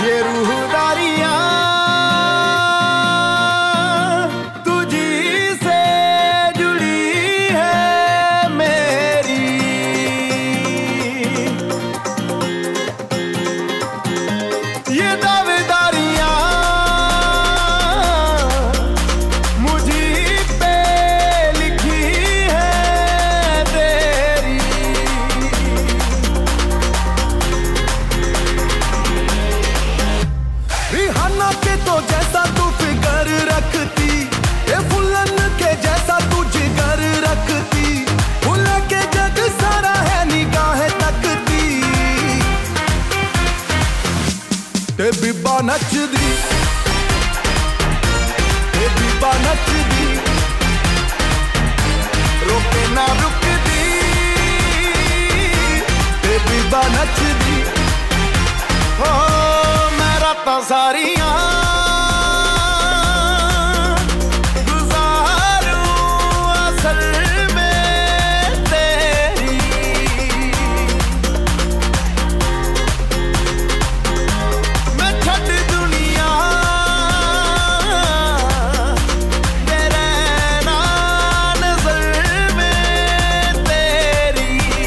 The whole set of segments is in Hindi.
ये रूहदारियां तुझी से जुड़ी है मेरी। ये दावेदारियां मुझी पे लिखी है तेरी। रिहाना के तो जैसा तू फिगर रखती, ये फुलन के जैसा तू जिगर रखती, फुल के जग सारा है निगाहें तकती। ते बीबा नचदी, ते बीबा नचदी, रोके ना रुकदी, ते बीबा नचदी। हो मैं रातां सारियां गुजारूं असल में तेरी। मैं छड्ड दुनिया दे रहना नज़र में तेरी।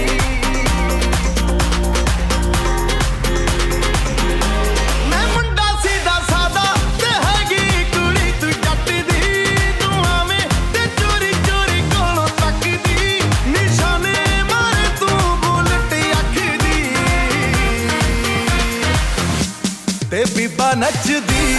मैं मुंडा सीधा सादा ते हैगी कुड़ी तू जट दी, तू आवें ते चोरी चोरी कोलों तकदी, निशाने मारे तू बुलट अख दी। ते बीबा नचदी,